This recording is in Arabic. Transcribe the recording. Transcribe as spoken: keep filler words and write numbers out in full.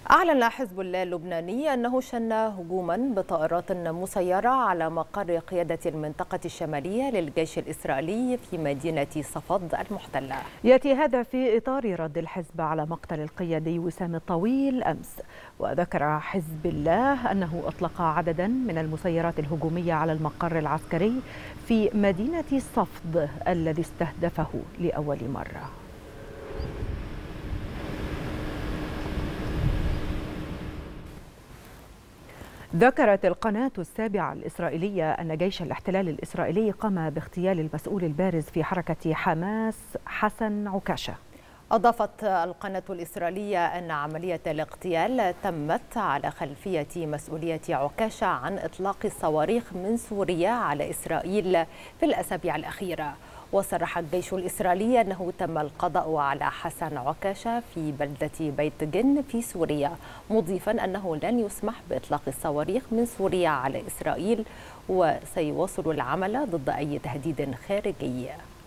أعلن حزب الله اللبناني أنه شن هجوما بطائرات مسيرة على مقر قيادة المنطقة الشمالية للجيش الإسرائيلي في مدينة صفد المحتلة. يأتي هذا في إطار رد الحزب على مقتل القيادي وسام الطويل أمس. وذكر حزب الله أنه أطلق عددا من المسيرات الهجومية على المقر العسكري في مدينة صفد الذي استهدفه لأول مرة. ذكرت القناة السابعة الإسرائيلية أن جيش الاحتلال الإسرائيلي قام باغتيال المسؤول البارز في حركة حماس حسن عكاشة. أضافت القناة الإسرائيلية أن عملية الاغتيال تمت على خلفية مسؤولية عكاشة عن إطلاق الصواريخ من سوريا على إسرائيل في الأسابيع الأخيرة. وصرح الجيش الإسرائيلي أنه تم القضاء على حسن عكاشة في بلدة بيت جن في سوريا، مضيفا أنه لن يسمح بإطلاق الصواريخ من سوريا على إسرائيل وسيواصل العمل ضد أي تهديد خارجي.